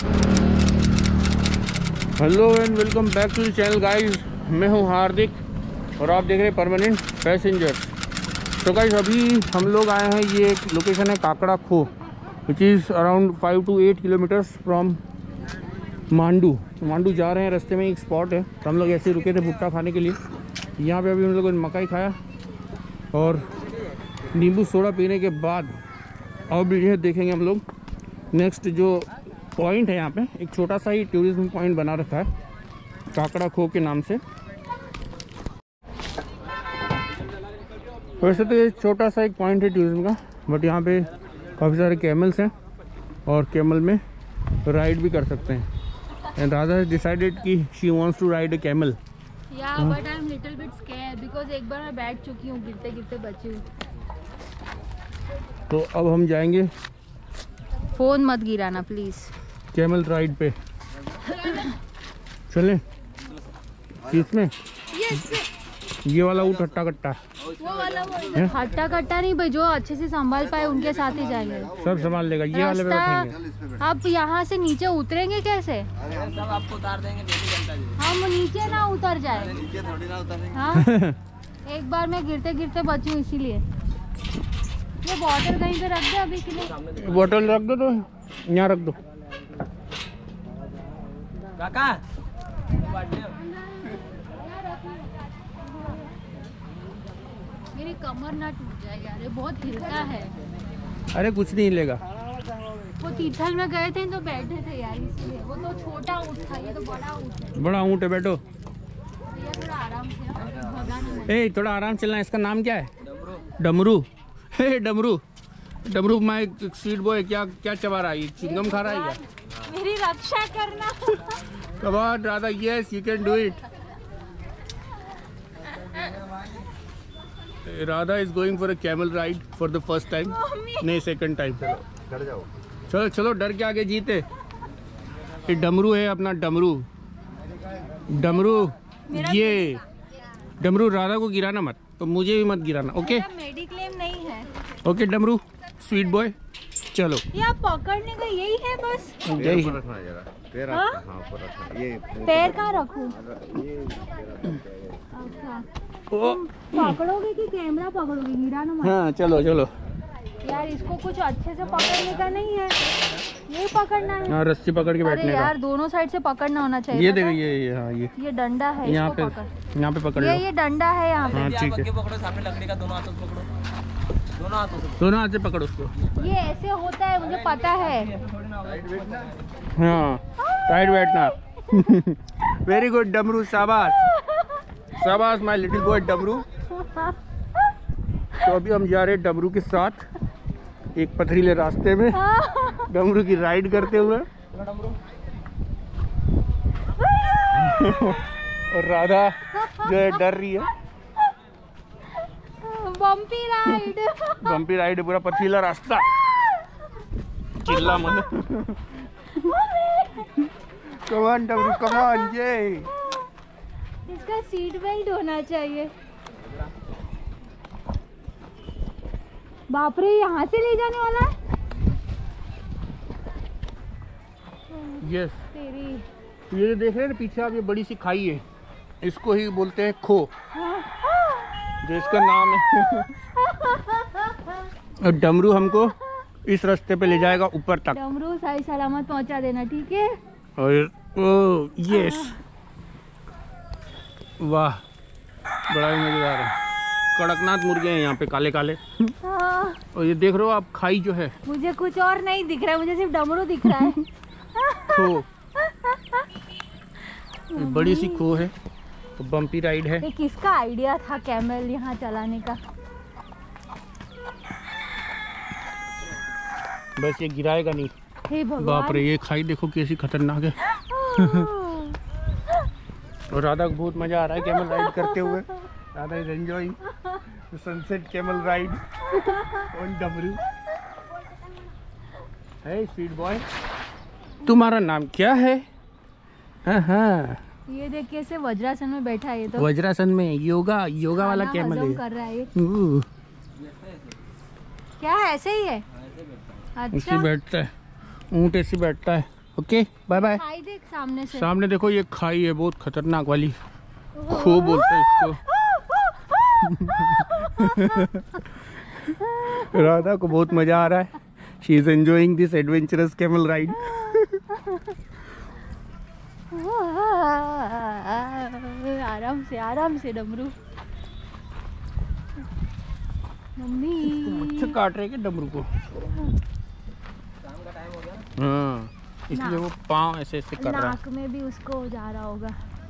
Hello and welcome back to the channel guys. मैं हूं हार्दिक और आप देख रहे हैं परमानेंट पैसेंजर। तो गाइस अभी हम लोग आए हैं, ये एक लोकेशन है Kakra Khoh, which is around 5 to 8 kilometres from Mandu. तो मांडू जा रहे हैं, रास्ते में एक स्पॉट है, तो हम लोग ऐसे रुके थे भुट्टा खाने के लिए। यहाँ पे अभी हम लोगों ने मकाई खाया और नींबू सोडा पीने के बाद अब ये देखेंगे हम लोग नेक्स्ट जो पॉइंट है। यहाँ पे एक छोटा सा ही टूरिज्म पॉइंट बना रखा है काकड़ा खो के नाम से। वैसे तो ये छोटा सा एक पॉइंट है टूरिज्म का, बट यहाँ पे काफ़ी सारे कैमल्स हैं और कैमल में राइड भी कर सकते हैं। एंड राधा हैज डिसाइडेड कि she wants to ride a camel. या but I am little bit scared because एक बार मैं बैठ चुकी हूँ, गिरते गिरते बची हूँ। तो अब हम जाएंगे, फोन मत गिराना प्लीज, कैमल राइड पे। चलें इसमें ये वाला ऊँट हट्टा कट्टा, वो वाला हट्टा कट्टा नहीं भाई, जो अच्छे से संभाल पाए उनके साथ ही जाएंगे। सब संभाल लेगा, ये वाले पे बैठेंगे। आप यहाँ से नीचे उतरेंगे कैसे? सब आपको उतार देंगे, हम नीचे ना उतर जाए। नीचे थोड़ी ना उतारेंगे। हाँ एक बार मैं गिरते गिरते बची हूँ, इसीलिए। ये बॉटल कहीं पे रख दे अभी के लिए। बॉटल रख दो, तो यहाँ रख दो। काका मेरी कमर ना टूट जाए यार, ये बहुत हिलता है। अरे कुछ नहीं लेगा। वो तीर्थल में गए थे तो बैठे थे यार, इसलिए। वो तो छोटा ऊँट था, ये तो बड़ा ऊँट है। बड़ा ऊँट है, बैठो। ये थोड़ा आराम से भगा नहीं। ए थोड़ा आराम चलना। इसका नाम क्या है? डमरू। हे डमरू, डमरू माय स्वीट बॉय, क्या क्या चबा रहा है? चिंगम खा रहा है क्या? मेरी रक्षा करना। Come on Radha, yes you can do it. Radha is going for a camel ride for the first time, नहीं सेकंड टाइम। चलो चलो, डर के आगे जीते। ये डमरू है अपना, डमरू। डमरू ये डमरू, राधा को गिराना मत, तो मुझे भी मत गिराना, ओके? मेडिक्लेम नहीं है। ओके डमरू स्वीट बॉय, चलो। ये आप पकड़ने का यही है बस? यही है। पैर कहाँ रखूं? अच्छा पकड़ोगे कि कैमरा पकड़ोगे? गिराना मत। हाँ चलो चलो। यार इसको कुछ अच्छे से पकड़ने का नहीं है, ये पकड़ना है। हाँ रस्सी पकड़ के बैठने का। यार दोनों साइड से पकड़ना होना चाहिए। ये देखो, ये हाँ ये डंडा है, यहाँ इसको पे, पकड़। यहाँ पे पकड़ लो। ये डंडा है यहाँ पे। हाँ ठीक है, पकड़ो सामने लकड़ी का, दोनों हाथों से पकड़ो, दोनों हाथों से। दोनों हाथ से पकड़ो उसको। ये ऐसे होता है, मुझे पता है। हाँ टाइट बैठना। वेरी गुड डमरू, शाबाश शाबाश माय लिटिल बॉय डमरू। तो अभी हम जा रहे हैं डमरू के साथ एक पथरीले रास्ते में, डमरू की राइड करते हुए। और राधा जो है डर रही है। Bumpy ride. बम्पी राइड है, पूरा पथरीला रास्ता। चिल्ला मत। कम ऑन डमरू, कम ऑन। ये इसका सीट बेल्ट होना चाहिए। बाप रे, यहाँ से ले जाने वाला है? यस। तेरी ये देख रहे हैं ना पीछे आप, ये बड़ी सी खाई है, इसको ही बोलते हैं खो, जो इसका नाम है। और डमरू हमको इस रास्ते पे ले जाएगा ऊपर तक। डमरू सही सलामत पहुंचा देना, ठीक है? और ओ यस, वाह बड़ा ही मजेदार है। कड़कनाथ मुर्गे हैं यहाँ पे, काले काले। हाँ। और ये देख रहे हो आप, खाई जो है। मुझे कुछ और नहीं दिख रहा है, मुझे सिर्फ डमरू दिख रहा है। खो, ये बड़ी सी खो है, तो बम्पी राइड है। ये किसका आइडिया था कैमल यहाँ चलाने का? बस ये गिराएगा नहीं। हे भगवान। बाप रे, ये खाई देखो कैसी खतरनाक है। और राधा को बहुत मजा आ रहा है कैमल राइड करते हुए। Radha is enjoying the sunset camel ride on Damru. Hey sweet boy, तुम्हारा नाम क्या है? हाँ ये देख कैसे वज्रासन में बैठा है। ये तो वज्रासन में योगा, योगा वाला कैमल है। कर रहा है ये। क्या है, ऐसे ही है? ऐसे अच्छा बैठता है ऊँट, ऐसे बैठता है। Okay bye bye. खाई देख सामने से। सामने देखो ये खाई है बहुत खतरनाक वाली, खो बोलते हैं इसको। राधा को बहुत मजा आ रहा है, she is enjoying this adventurous camel ride. आराम से डमरू। मम्मी मच्छर काट रहे हैं डमरू को। शाम का टाइम हो गया ना। हाँ इसलिए वो पाँव ऐसे ऐसे कर रहा है। नाक में भी उसको जा रहा होगा।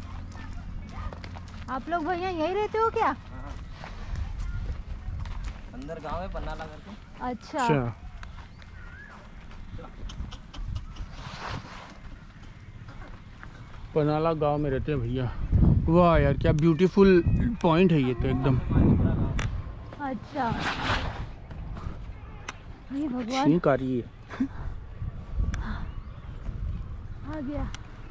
आप लोग भैया यही रहते हो क्या? अंदर गांव है पन्नाला करके। अच्छा अच्छा पनाला गांव में रहते हैं भैया। वाह यार क्या ब्यूटीफुल पॉइंट है ये तो एकदम। अच्छा ये भगवान छींक आ रही है। आ गया।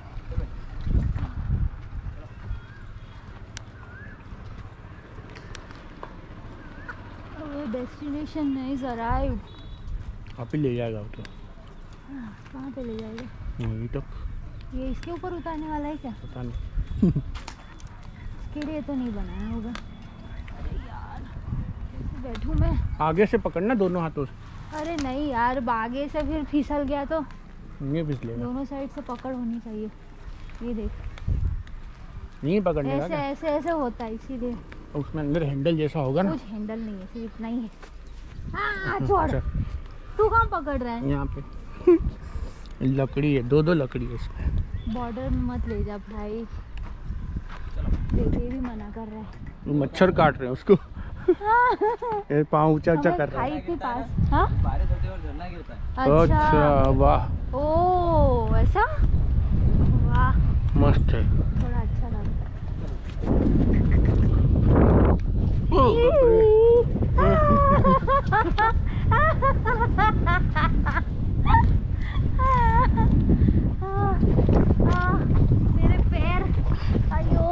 Destination is arrived. आप ही ले जाएगा वो तो कहाँ पे ले जाएगा? वहीं तक, ये इसके ऊपर उतारने वाला है क्या? पता नहीं। इसके लिए तो नहीं बनाया होगा। अरे यार कैसे बैठूं मैं? आगे से पकड़ना दोनों हाथों से। अरे नहीं यार आगे से फिर फिसल गया तो ये फिसलेगा। दोनों साइड से पकड़ होनी चाहिए। ये देख नहीं पकड़ने ऐसे का ऐसे ऐसे होता है इसीलिए। उसमें अंदर हैंडल जैसा होगा ना। कुछ हैंडल नहीं है सिर्फ इतना ही है। छोड़ अच्छा, तू कहाँ पकड़ रहा है? यहाँ पे लकड़ी है, दो लकड़ी है इसमें। बॉर्डर में मत ले जा भाई। देख ये भी मना कर रहा है। वो मच्छर काट रहे हैं उसको। ये पाँव ऊंचा ऊंचा कर रहा है। खाई के पास। हाँ बारिश होती है और झरना गिरता है। अच्छा वाह ओ ऐसा वाह मस्त है। थोड़ा अच्छा लग रहा ओ, मेरे पैर अयो।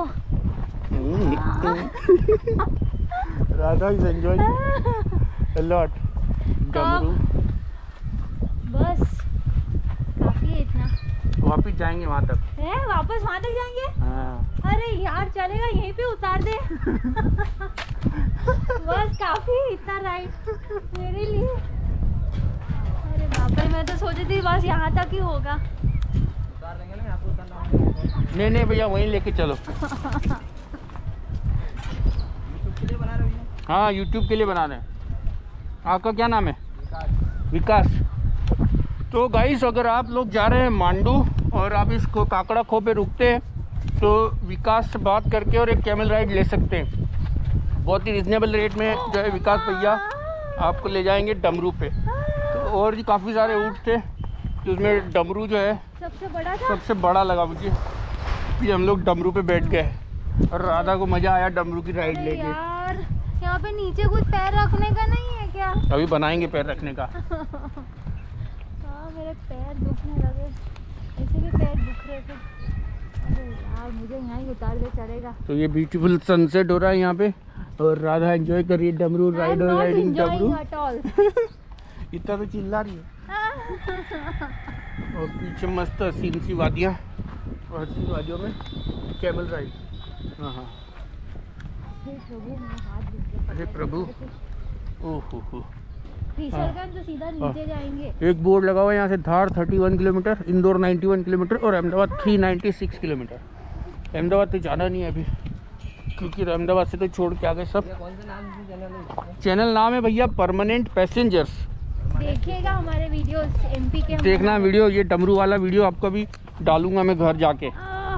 Radha is enjoying a lot. Damru बस काफी है इतना। वापिस जाएंगे वहाँ तक। है वापस वहां तक जाएंगे? हाँ अरे यार चलेगा यहीं पे उतार दे। बस काफी इतना राइड मेरे लिए। अरे बाप रे मैं तो सोची थी बस यहाँ तक ही होगा। उतार देंगे ना आपको उतारना। नहीं नहीं भैया वहीं लेके चलो। यूट्यूब के लिए बना रहे हो भैया? हाँ यूट्यूब के लिए बना रहे हैं। आपका क्या नाम है? विकास। तो गाइस अगर आप लोग जा रहे हैं मांडू और आप इसको काकड़ा खो पे रुकते हैं तो विकास से बात करके और एक कैमल राइड ले सकते हैं। बहुत ही रिजनेबल रेट में जो है विकास भैया आपको ले जाएंगे डमरू पे। तो और भी काफ़ी सारे ऊँट थे तो उसमें डमरू जो है सबसे बड़ा था। सबसे बड़ा लगा मुझे। फिर हम लोग डमरू पे बैठ गए और राधा को मज़ा आया डमरू की राइड अरे लेके। यार यहाँ पे नीचे कुछ पैर रखने का नहीं है क्या? अभी बनाएंगे पैर रखने का। हाँ मेरे पैर दुखने लगे। ऐसे भी पैर दुख रहे थे। अरे यार मुझे यहाँ ही उतार दे चलेगा। तो ये ब्यूटीफुल सनसेट हो रहा है यहाँ पे और राधा एंजॉय कर रही है डमरू राइड और राइडिंग डमरू। इतना तो चिल्ला रही है। और पीछे मस्त हसीन सी वादियाँ और हसीन वादियों में कैमल राइड। हाँ हाँ अरे प्रभु ओहो हो। फिसलगंज तो सीधा नीचे जाएंगे। एक बोर्ड लगा हुआ है यहाँ से धार 31 किलोमीटर, इंदौर 91 किलोमीटर और अहमदाबाद 396 किलोमीटर। अहमदाबाद तो जाना नहीं है अभी क्योंकि अहमदाबाद से तो छोड़ के आ गए सब। ये कौन सा नाम है चैनल है? चैनल नाम है भैया परमानेंट पैसेंजर्स। देखिएगा हमारे वीडियोस एमपी के। देखना वीडियो, ये डमरू वाला वीडियो आपको भी डालूंगा मैं घर जाके।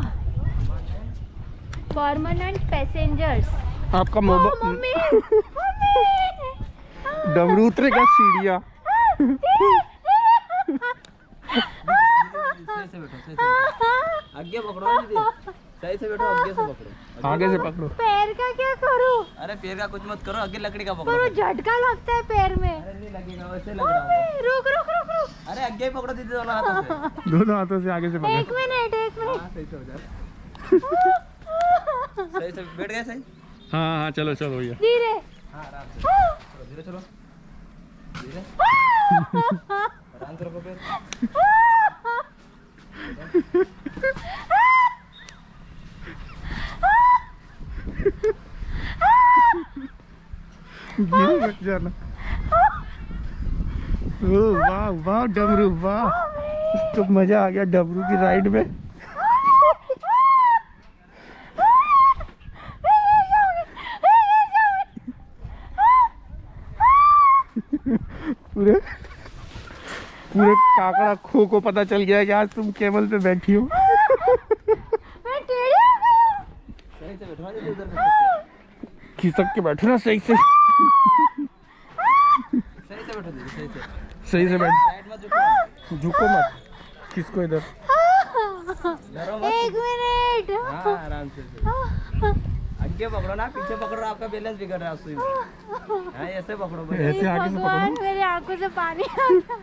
Permanent passengers. आपका मम्मी मोबाइल डमरू उतरेगा सीढ़ियाँ। सही से बैठो, सही से बैठो। आगे पकड़ो ना दीदी, सही से बैठो, आगे से पकड़ो। आगे से पकड़ो। पैर का क्या करूं? अरे पैर का कुछ मत करो, आगे लकड़ी का पर पकड़ो। वो झटका लगता है पैर में। अरे नहीं लगेगा, वैसे लग रहा है। रुक रुक रुक रुक। अरे आगे पकड़ो दीदी दोनों हाथों से। दोनों हाथों से आगे से पकड़ो। एक मिनट हाँ सही से हो जाए। सही से बैठ गए सही। हाँ हाँ चलो चलो भैया। धीरे। हाँ आराम से चलो, धीरे चलो, धीरे आराम से रखो पैर। गिर मत जाना। ओ वाह वाह डमरू वाह, तो मजा आ गया डमरू की राइड में। पूरे पूरे काकड़ा खो को पता चल गया कि आज तुम केबल पे बैठी हो। मैं टेढ़ी हो गई हूँ। सही से बैठो दीदी, उधर खिसक के बैठो ना सही से। सही से बैठो दीदी, सही से सही से बैठ, साइड मत झुको, झुको मत। किसको इधर? डरो मत। 1 मिनट। हाँ आराम से आगे पकड़ो ना, पीछे पकड़ो, आपका बैलेंस बिगड़ रहा है सुई में। हाँ ऐसे पकड़ो भाई। ऐसे आगे से भगवान, पकड़ो। मेरे आंखों से पानी आ गया।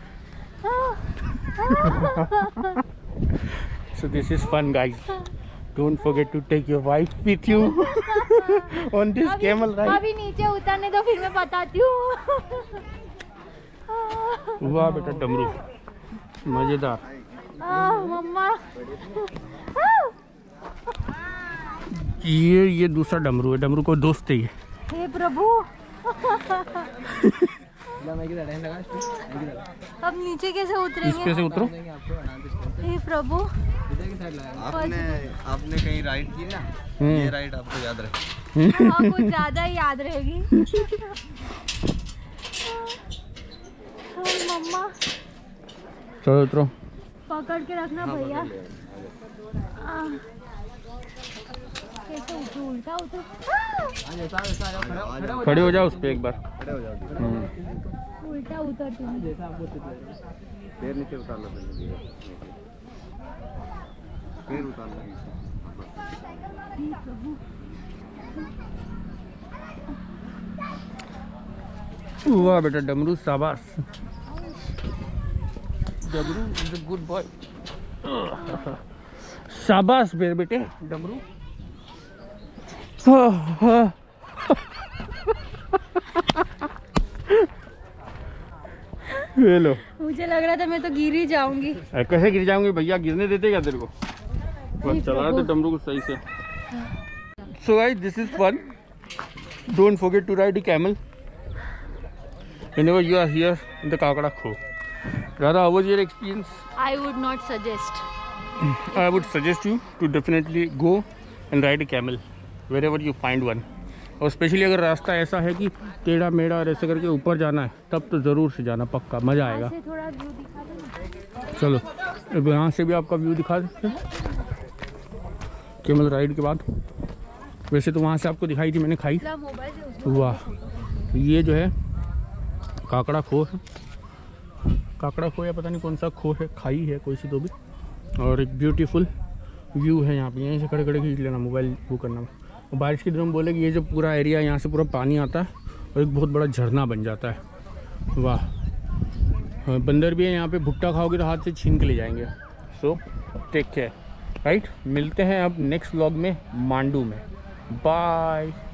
So this is fun guys. Don't forget to take your wife with you on this camel ride. अभी नीचे उतरने दो, फिर मैं बताती हूँ। वाह बेटा डमरू मजेदार। मम्मा। ये दूसरा डमरू है, डमरू को दोस्त है ये। हे प्रभु। अब नीचे कैसे इस उतरेंगे? पे से उतरो। हे प्रभु। आपने कहीं राइड की ना, ये राइड आपको याद रहे। हाँ, कुछ ज्यादा ही याद रहेगी। मम्मा चलो उतरो। पकड़ के रखना भैया। कैसे उठूं? उल्टा उठूं? खड़े हो जाओ उस पे एक बार। उल्टा उतरती हूँ। पैर नीचे उतार लो, पैर उतार लो। वाह बेटा डमरू शाबाश। डमरू इज अ गुड बॉय। शाबाश मेरे बेटे डमरू। हेलो। मुझे लग रहा था मैं तो गिर ही जाऊंगी। कैसे गिर जाऊंगी भैया, गिरने देते क्या तेरे को? बस चला रहे थे डमरू को सही से। So guys this is fun. Don't forget to ride a camel whenever you are here in the Kakada Kho. Radha, how was your experience? I would not suggest. I would suggest you to definitely go and ride a camel wherever you find one. और specially अगर रास्ता ऐसा है कि टेढ़ा मेढ़ा और ऐसे करके ऊपर जाना है, तब तो ज़रूर से जाना, पक्का मज़ा आएगा। से थोड़ा व्यू दिखा दो। चलो अब यहाँ से भी आपका व्यू दिखा देते हैं केमल राइड के बाद। वैसे तो वहाँ से आपको दिखाई थी, मैंने खाई। मोबाइल से उसमें वाह, ये जो है काकड़ा खो है। काकड़ा खो या पता नहीं कौन सा खो है, खाई है कोई सी तो भी। और एक ब्यूटीफुल व्यू है यहाँ पे, यहीं से खड़े खड़े खींच लेना मोबाइल वो करना। और बारिश के दिनों में बोले कि ये जो पूरा एरिया यहाँ से पूरा पानी आता है और एक बहुत बड़ा झरना बन जाता है। वाह, बंदर भी है यहाँ पे, भुट्टा खाओगे तो हाथ से छीन के ले जाएंगे। So take care right. मिलते हैं अब नेक्स्ट व्लॉग में मांडू में। बाय।